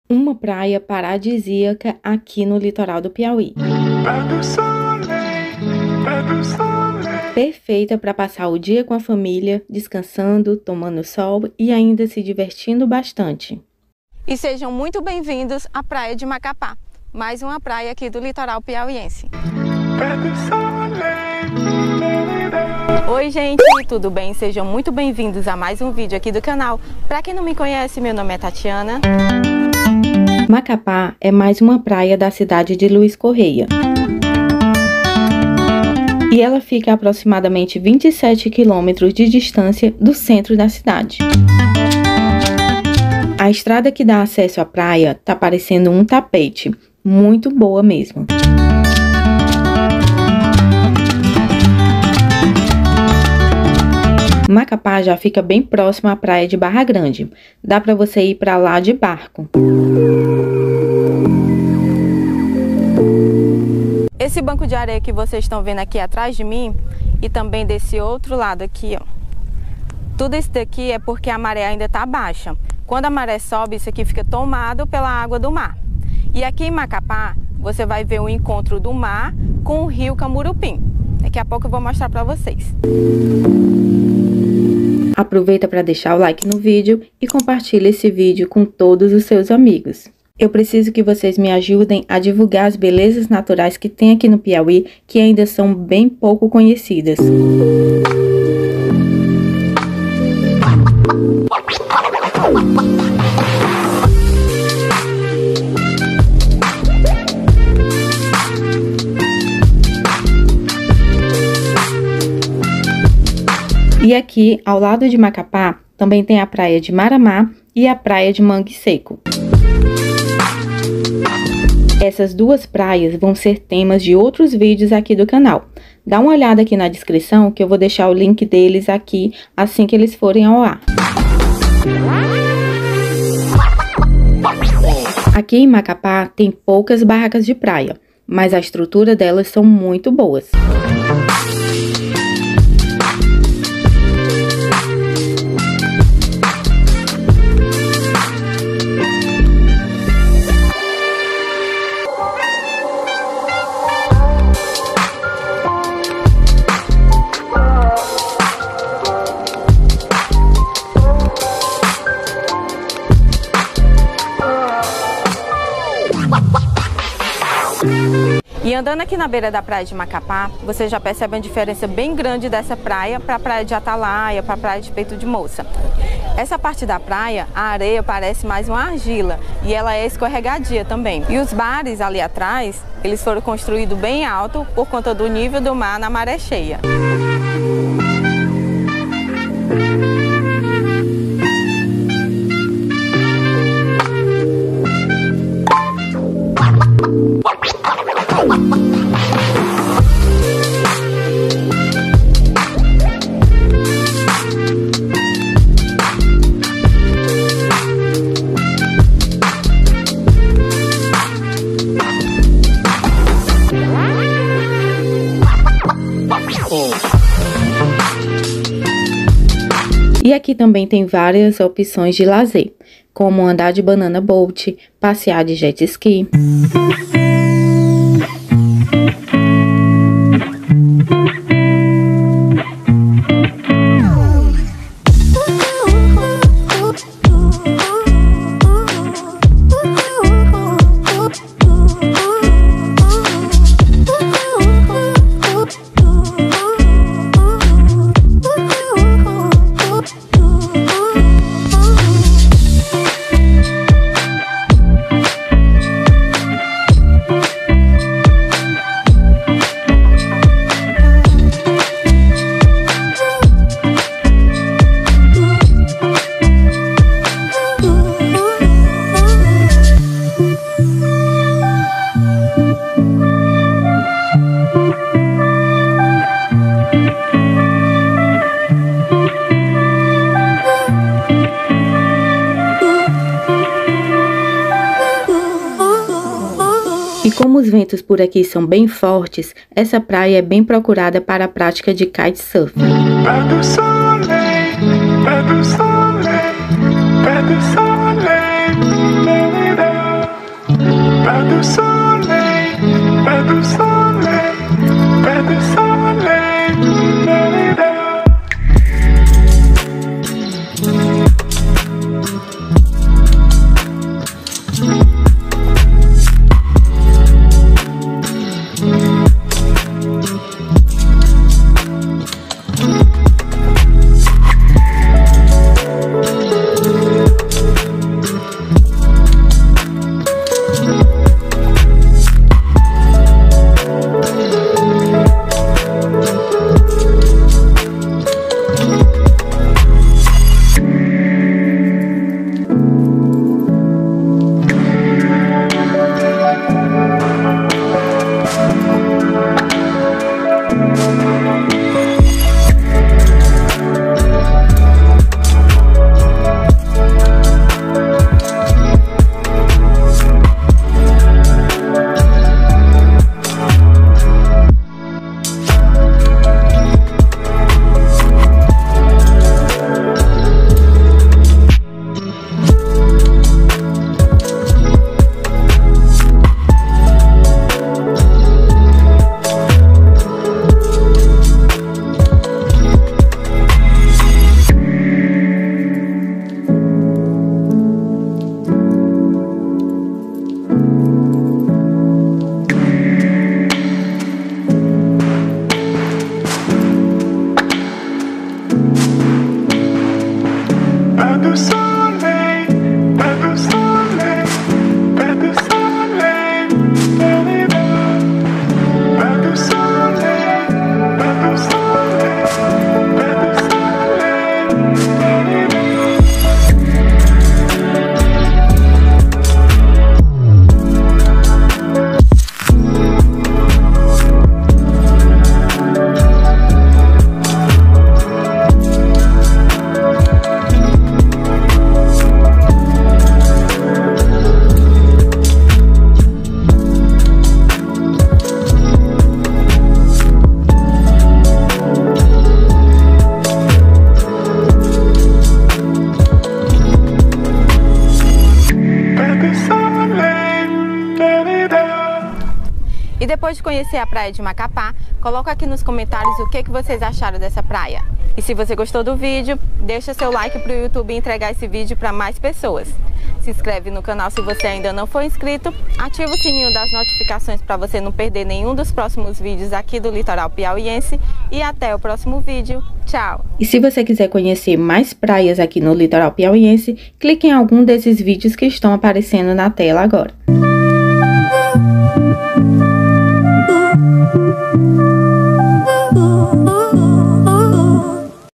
Uma praia paradisíaca aqui no litoral do Piauí. Perfeita para passar o dia com a família, descansando, tomando sol e ainda se divertindo bastante. E sejam muito bem-vindos à Praia de Macapá, mais uma praia aqui do litoral piauiense. Oi gente, tudo bem? Sejam muito bem-vindos a mais um vídeo aqui do canal. Para quem não me conhece, meu nome é Tatiana. Macapá é mais uma praia da cidade de Luiz Correia. E ela fica a aproximadamente 27 quilômetros de distância do centro da cidade. A estrada que dá acesso à praia tá parecendo um tapete, muito boa mesmo. Macapá já fica bem próximo à praia de Barra Grande. Dá para você ir para lá de barco. Esse banco de areia que vocês estão vendo aqui atrás de mim e também desse outro lado aqui, ó. Tudo isso daqui é porque a maré ainda está baixa. Quando a maré sobe, isso aqui fica tomado pela água do mar. E aqui em Macapá, você vai ver o encontro do mar com o rio Camurupim. Daqui a pouco eu vou mostrar para vocês. Aproveita para deixar o like no vídeo e compartilha esse vídeo com todos os seus amigos. Eu preciso que vocês me ajudem a divulgar as belezas naturais que tem aqui no Piauí, que ainda são bem pouco conhecidas. E aqui, ao lado de Macapá, também tem a praia de Maramá e a praia de Mangue Seco. Essas duas praias vão ser temas de outros vídeos aqui do canal. Dá uma olhada aqui na descrição que eu vou deixar o link deles aqui assim que eles forem ao ar. Aqui em Macapá tem poucas barracas de praia, mas a estrutura delas são muito boas. E andando aqui na beira da praia de Macapá, você já percebe uma diferença bem grande dessa praia para a praia de Atalaia, para a praia de Peito de Moça. Essa parte da praia, a areia parece mais uma argila e ela é escorregadia também. E os bares ali atrás, eles foram construídos bem alto por conta do nível do mar na maré cheia. E aqui também tem várias opções de lazer, como andar de banana boat, passear de jet ski. E como os ventos por aqui são bem fortes, essa praia é bem procurada para a prática de kitesurf. depois de conhecer a praia de Macapá, coloca aqui nos comentários o que vocês acharam dessa praia. E se você gostou do vídeo, deixa seu like para o YouTube entregar esse vídeo para mais pessoas. Se inscreve no canal se você ainda não for inscrito, ativa o sininho das notificações para você não perder nenhum dos próximos vídeos aqui do Litoral Piauiense e até o próximo vídeo. Tchau! E se você quiser conhecer mais praias aqui no Litoral Piauiense, clique em algum desses vídeos que estão aparecendo na tela agora.